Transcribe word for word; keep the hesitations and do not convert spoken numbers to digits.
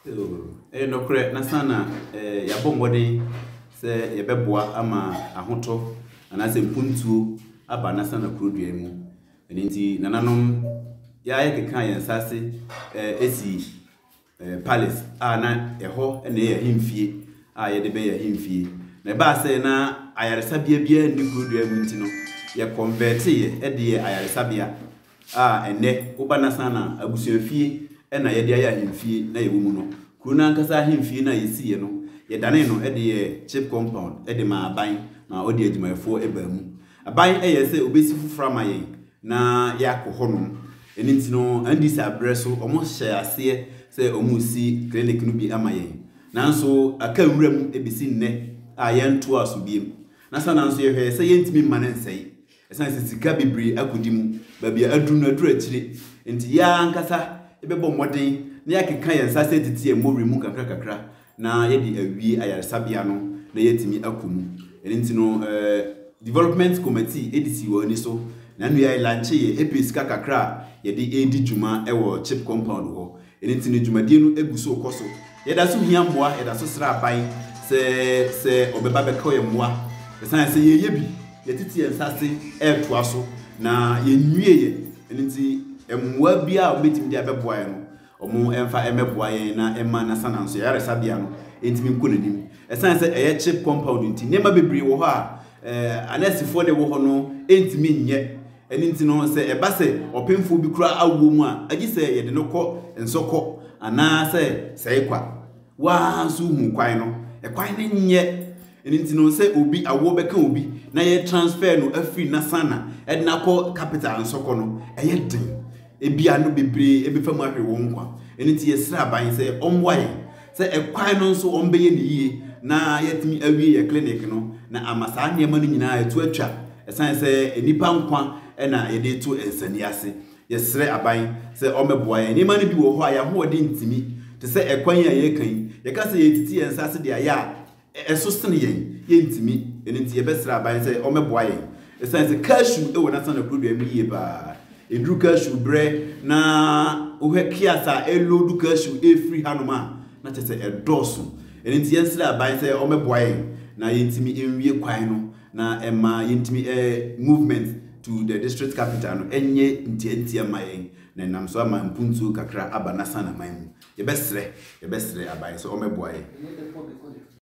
Eh no kure Nasana eh ya bombodi se ye beboa ama ahoto anase mpuntuo aba Nasana krodua mu enti nananom ya ye keka ye nsase eh esi eh palace ana eho na ye himfie a ye de be ye himfie na ba se na ayaresabia bia ni krodua mu ntino ye convert ye e de ye ayaresabia a ene uba Nasana abusuafie e na ye de ya himfie na ye wumu no kuna nkasa himfie na yesi ye no ye dane no e de chip compound e de ma aban ma odi adwumayefo e ba mu aban e ye se obesi fufura ma ye na ya kohono eni ntino andi sa breso omo hye ase se omo si clinic no bi ama ye nanso aka nwuram e bisi nne a ye nto aso biem na sa nanso ye hwe se ye ntimi mane nsei esan se sika bibri akodimu ba bia aduru na aduru akire enti ya nkasa e bebo moden na yakeka ye nsase titi e mori mu kakra kakra na ye di awie ayaresabia no na yetimi akomu eni ntino eh development committee edisi wo ni so na nu ya lanche ye episka kakra ye di edi djuma e wo chip compound ho eni ntino djumadie no eguso okoso ye da so hia mboa ye da so sra aban se se obeba beka ye mboa esan se ye ye bi ye titi ye nsase e toa so na ye nwie ye eni nti emwa bia obetimi dia beboa ye no omo emfa emeboa ye na ema Nasana nso ya resabia no entimi nkonanim esan se eye chip compound nti nema bebre wo ho a eh anesifo de wo ho no entimi nye eni nti no se eba se opemfo bi kura awo mu a agi se ye de no kɔ nsokɔ ana se se kwa wa so hu kwan no e kwan ne nye eni nti no se obi awo beka obi na ye transfer no afri Nasana e de na kɔ capital nsokɔ no eye den ebia no bebre ebefa mu ahwe wo nkwa eni nti ye sra ban se omwaye se ekwan no nso ombeye ne yie na yetimi awie ye clinic no na amasa niema no nyina etu atwa esan se enipa nkwa e na ye de to ensani ase ye sre aban se omeboa ye niema no bi wo ho a ya ho ode ntimi te se ekwan ya ye kan ye ka se ye titi ye nsase de aya eso sene ye ye ntimi eni nti ye besra aban se omeboa ye esan se kashu e wo Nasana krodua mi yie ba edru kashu bre na ohwe kiasa elodu kashu e free hanoma na chese edoso eni nti yensira aban se omeboa ye na yentimi enwie kwan no na ema yentimi eh movement to the district capital no enye ntiantia mayen na nam so ama mpuntu kakra aba Nasana man ye besre ye besre aban se omeboa ye